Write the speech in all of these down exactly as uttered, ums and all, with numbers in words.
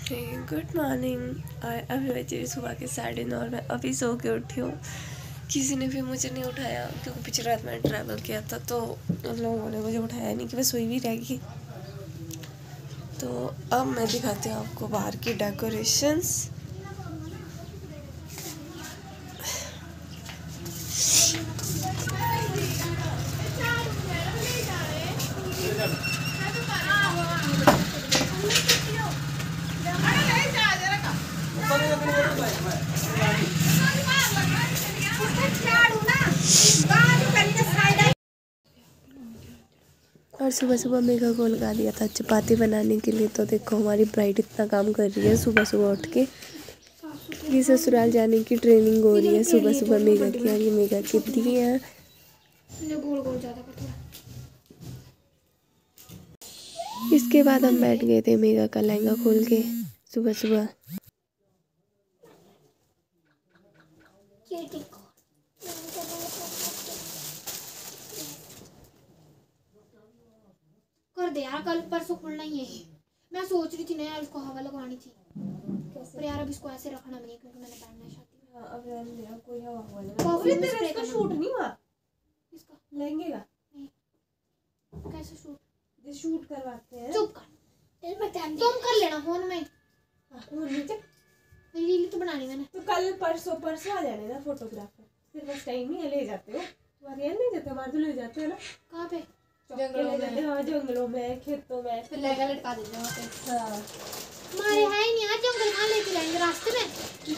Good morning. अभी बजे सुबह के साढ़े नौ और मैं अभी सो के उठी हूँ। किसी ने भी मुझे नहीं उठाया क्योंकि पिछली रात मैंने ट्रैवल किया था तो उन लोगों ने मुझे उठाया नहीं कि मैं सोई भी रहेगी। तो अब मैं दिखाती हूँ आपको बाहर की डेकोरेशंस। और सुबह सुबह मेघा को लगा दिया था चपाती बनाने के लिए। तो देखो हमारी ब्राइड इतना काम कर रही है सुबह सुबह उठ के। ये ससुराल जाने की ट्रेनिंग हो रही है सुबह सुबह मेघा की। और ये मेघा की दी है। इसके बाद हम बैठ गए थे मेघा का लहंगा खोल के सुबह सुबह। कर दे यार, कल परसों खुलना ही है। मैं सोच रही थी ना यार इसको हवा लगवानी थी पर यार अब इसको ऐसे रखना नहीं क्योंकि मैंने पहनना है शादी में। अब रहने दे, अब कोई हवा हवा लगा। कॉफी तेरा इसका शूट नहीं हुआ। इसका लहंगे का नहीं। कैसे शूट? जो शूट करवाते हैं। चुप कर, तेरे बता दे। तुम कर लेना फोन में। फोन में चल, मेरी रील तो बनानी मैंने। तो कल परसों परसों आ जाने ना फोटोग्राफर। तेरे पास टाइम नहीं है, ले जाते हो तुम्हारे यहाँ ले जाते हो। हमारे तो ले जाते हो ना। कहाँ पे? जंगलों में। हाँ जंगलों में, खेतों में। फिर लहंगा लटका देते हैं वहाँ पे। हाँ हमारे है ही नहीं यार, जंगल कहाँ लेके जाएंगे रास्ते में।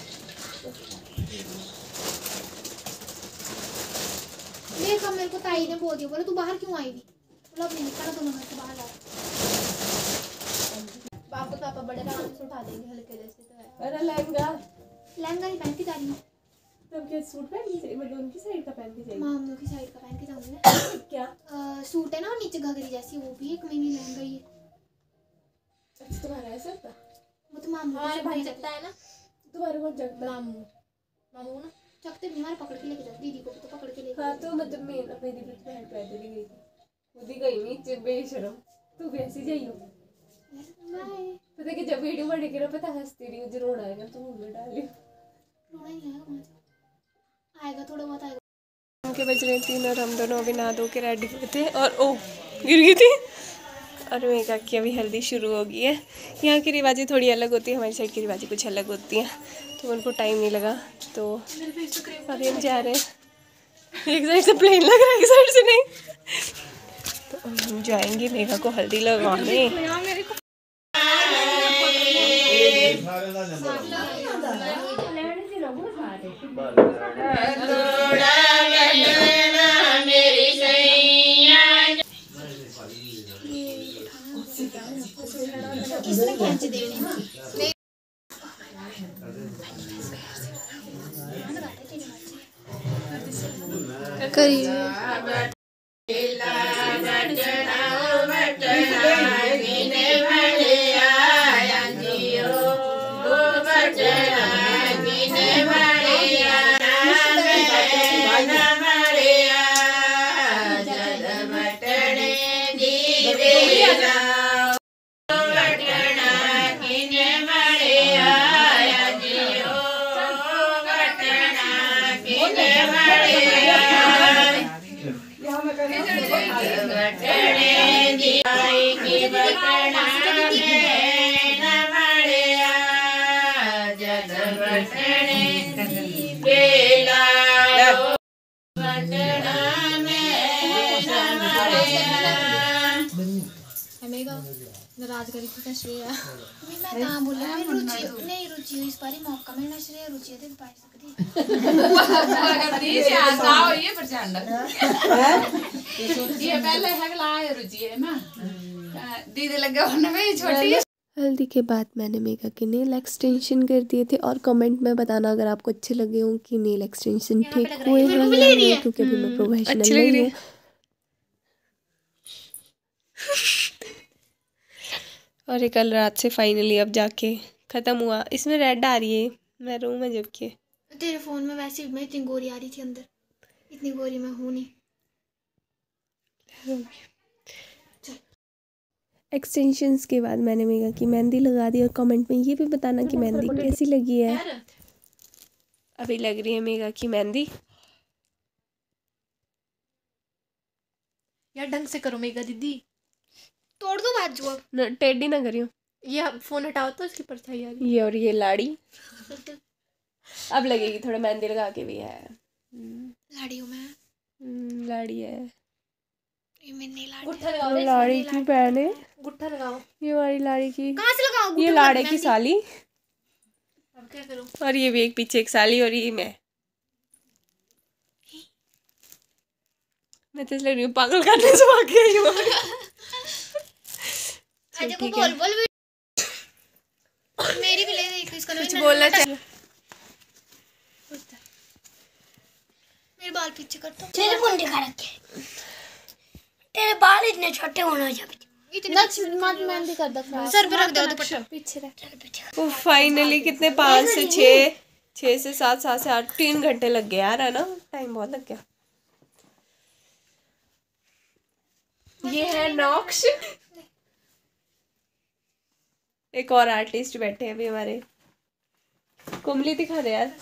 देखो मेरे को ताई ने बोल दिया, बोले तू बाहर क्यों आई थी। बोला अब नहीं निकला, दोनों घर से बाहर जाओ। बाप को पापा बड़े आराम से उठा देंगे हल्के जैसे तो है। अरे लहंगा लहंगा नहीं पहन के जा रही हूँ। तब क्या सूट पहन के जाएगी? मतलब उनकी साइड का पहन के जाएगी। मामू की साइड का पहन के जाऊंगी ना। क्या आ, सूट है ना नीचे घघरी जैसी, वो भी एक मिनी लहंगा ही है। अच्छा तुम्हारा ऐसा था? वो तो मामू का भाई जगता है ना। तुम्हारे को जगता मामू मामू ना चकते बीमार पकड़ के लेके जाते। दीदी को भी तो पकड़ के लेके। हाँ तो मतलब मेरा मेरी भी बहन पैदल ही गई थी। खुद ही गई नीचे बेशरम। तू भी ऐसी जाइयो। पता कि जब वीडियो बने के ना पता हंसती रही हूँ, जरूर आएगा तो मुंह में डालियो। रोना ही आएगा, आएगा थोड़ा बहुत आएगा। उनके बज रहे तीन और हम दोनों अभी नहा धो के रेडी हुए थे और ओ गिर गई थी। और मेघा की अभी हल्दी शुरू हो गई है। यहाँ की रिवाजें थोड़ी अलग होती है, हमारी साइड की रिवाजें कुछ अलग होती हैं तो उनको टाइम नहीं लगा। तो अभी हम जा रहे हैं। एक साइड से प्लेन लग रहा है, एक साइड से नहीं। तो हम जाएंगे मेघा को हल्दी लगवाने। नाराज करी थी श्रेया। मैं कहां बोला मैं रुचि नहीं रुचि इस बारी मौका मिलना श्रेया रुचि दे पाई सकती करती है आओ ये प्रचंड ये पहले है लाए रुचि है ना दीदी लगे होने में छोटी। हल्दी के बाद मैंने मेघा के नेल एक्सटेंशन कर दिए थे और कमेंट में बताना अगर आपको अच्छे लगे हों कि नेल एक्सटेंशन ठीक हुए हैं या नहीं, क्योंकि अभी मैं प्रोफेशनल नहीं हूँ। और ये कल रात से फाइनली अब जाके ख़त्म हुआ। इसमें रेड आ रही है, मैं रूम में जब के तेरे फ़ोन में वैसे मैं इतनी गोरी आ रही थी अंदर, इतनी गोरी मैं हूँ नहीं। एक्सटेंशंस के बाद मैंने मेगा की मेहंदी लगा दी। और कमेंट में ये भी बताना कि मेहंदी कैसी लगी है। अभी लग रही है मेगा की मेहंदी। यार ढंग से करो मेगा दीदी, तोड़ दो बाजू। न टेढ़ी ना करियो। ये फोन हटाओ तो इसकी परछाई आ रही। ये और ये लाड़ी अब लगेगी, थोड़ा मेहंदी लगा के भी है। लाड़ी हूँ मैं, लाड़ी है ये मैंने लाड़ी। गुट्ठा लगाओ, लाड़ी की बहन है। गुट्ठा लगाओ। ये हमारी लाड़ी की, कहाँ से लगाओ? ये लाड़े की साली। अब क्या करूं? और ये भी एक पीछे एक साली और ये मैं मैं तो इसलिए पागल करने से भाग गई हूँ। अजय को बोल बोल मेरी भी ले दे इसको। कुछ बोलना चाहिए। मेरे बाल पीछे कर दो। तेरे कौन दिखा रखे? तेरे बाल इतने छोटे होने चाहिए। इतने मत मेहंदी कर दो, सर पे रख दो दुपट्टा पीछे रख। वो फाइनली कितने पाँच से छः छः से सात सात से आठ तीन घंटे लग गए यार, है ना, टाइम बहुत लग गया। ये है नॉक्स, एक और आर्टिस्ट बैठे हैं अभी हमारे। कुमली दिखा दे यार।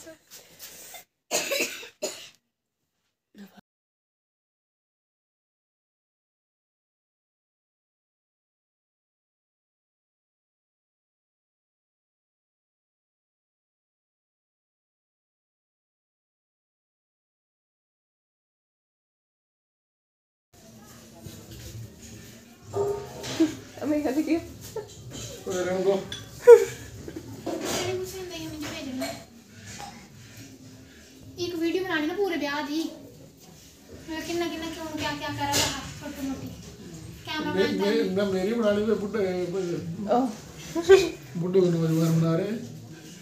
अमेरिका देखिए एक वीडियो बनानी ना पूरे ब्याह दी, किन्ना किन्ना क्यों क्या क्या कर रहा था छोटी मोटी कैमरामैन था। मैं मेरी बनाने में बुड्ढे बुड्ढे को नौजवान बना रहे हैं।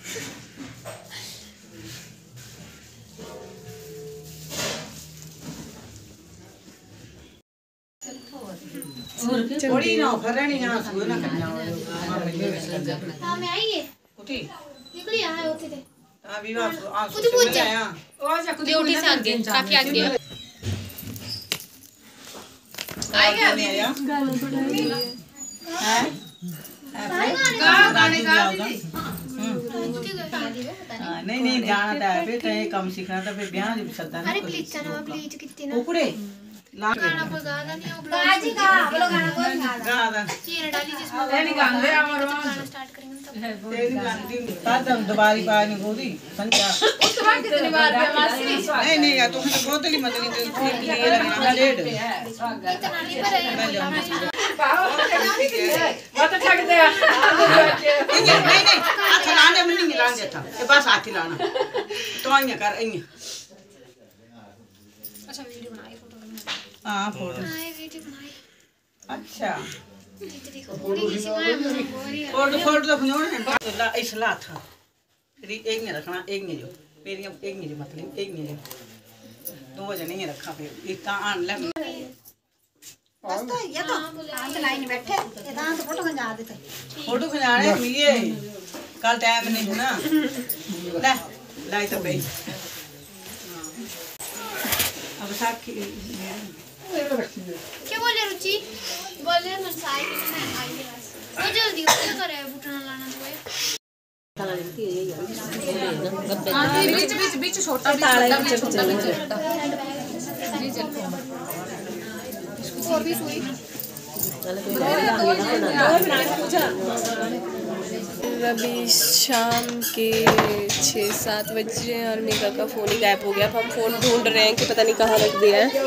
थोड़ी ना फरनी ना सुन ना करना। हां मैं आई है उठी निकली है ओके थे अभी बात आ कुछ पूछ जा ओ जा कुछ ड्यूटी से आगे काफी आगे है। आएगा नहीं आया गाना थोड़ा है का गाने गा दीदी। नहीं नहीं जाना था फिर कहीं कम सीखना था फिर ब्याह भी सदा ना। अरे प्लीज चलो प्लीज कितने ना ऊपरे गाना कोई गाना नहीं हो बाजी का बोलो गाना कोई गा गा दा ये डाली जिसमें नहीं गाने हमारे गाना स्टार्ट करेंगे तब तेरी गाने बाद हम दोबारा पानी गोदी संचा उस बार कितनी बार मासी नहीं नहीं या तो फिर बोतली मत ली तो ये लगना डेढ़ इतना नहीं पर है मत छक दे नहीं नहीं हाथ लाने में नहीं लाने देता ये बस हाथ लाना तो आइए कर आइए। अच्छा वीडियो बनाई फोटो हां फोटो बनाई वीडियो बनाई। अच्छा देखो पूरी किसी में बोरी है फोटो फोटो तो फनोन ला इसला था फिर एक ने रखना एक ने जो मेरी एक ने जो मतलब एक ने जो दो जने ही रखा फिर एक का आन ले बस तो ये तो पांच लाइन बैठे ये दांत फोटो खंजा देते। फोटो खिंचाने मिलिए कल टाइम नहीं है ना ले लाई तो भाई अब साखी क्या बोले रुचि बोले मैं साई के मैं आई है वो जल्दी क्या करे बुटना लाना तो है। हां बीच बीच बीच छोटा बीच छोटा बीच और भी सुई अभी शाम के छः सात बज रहे हैं और मेगा का फ़ोन ही गायब हो गया। अब हम फ़ोन ढूंढ रहे हैं कि पता नहीं कहाँ रख दिया है।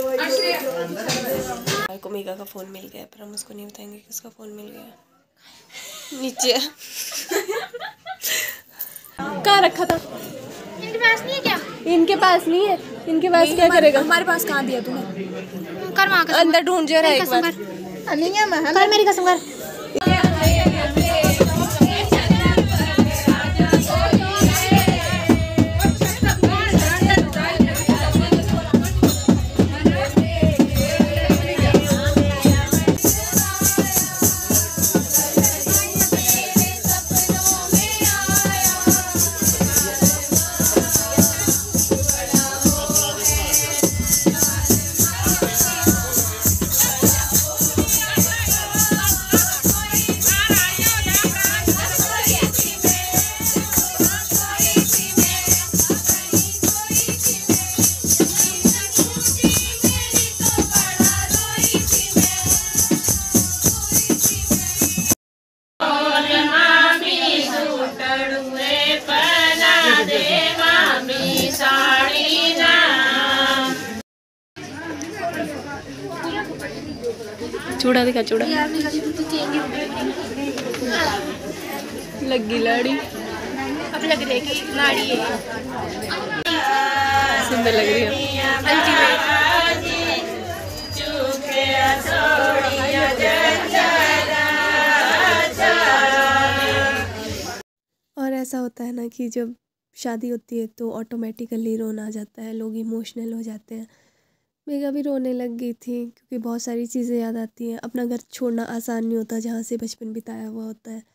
मेरे को मेगा का फ़ोन मिल गया पर हम उसको नहीं बताएंगे कि उसका फ़ोन मिल गया। नीचे कहाँ रखा था? इनके पास नहीं है क्या? इनके पास नहीं है। इनके पास क्या करेगा? हमारे पास कहाँ दिया तूने? कर मां का अंदर ढूंढ जरा एक बार। नहीं है मैं कर मेरी कसम कर। चूड़ा दिखा चूड़ा यार मेरा शुरू तो चेंज हो गया लगी लाड़ी अब लग रही कि लाड़ी है सुंदर लग रही है। और ऐसा होता है ना कि जब शादी होती है तो ऑटोमेटिकली रोना आ जाता है, लोग इमोशनल हो जाते हैं। मैं भी रोने लग गई थी क्योंकि बहुत सारी चीज़ें याद आती हैं। अपना घर छोड़ना आसान नहीं होता जहाँ से बचपन बिताया हुआ होता है।